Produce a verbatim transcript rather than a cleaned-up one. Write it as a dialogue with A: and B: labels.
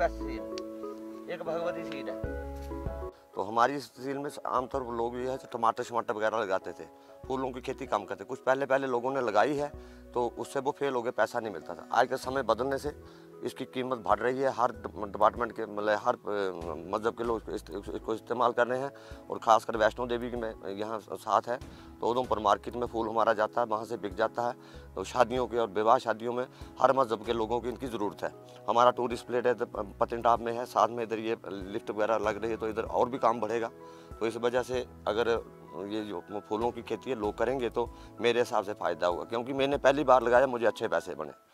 A: Best seed, एक Bhagwati seed है।
B: तो हमारी इस तहसील में आमतौर पर लोग ये है टमाटर शमाटर वगैरह लगाते थे, फूलों की खेती कम करते। कुछ पहले पहले लोगों ने लगाई है तो उससे वो फेल हो गए, पैसा नहीं मिलता था। आज के समय बदलने से इसकी कीमत बढ़ रही है। हर डिपार्टमेंट के मतलब हर मज़हब के लोग इसको इस्तेमाल कर रहे हैं। और ख़ासकर वैष्णो देवी की में यहाँ साथ है तो उधमपुर मार्केट में फूल हमारा जाता है, वहाँ से बिक जाता है। तो शादियों के और विवाह शादियों में हर मज़हब के लोगों की इनकी ज़रूरत है। हमारा टूरिस्ट प्लेस है पतनटाप में है, साथ में इधर ये लिफ्ट वगैरह लग रही है तो इधर और भी काम बढ़ेगा। तो इस वजह से अगर ये जो फूलों की खेती है लोग करेंगे तो मेरे हिसाब से फ़ायदा होगा, क्योंकि मैंने पहली बार लगाया, मुझे अच्छे पैसे बने।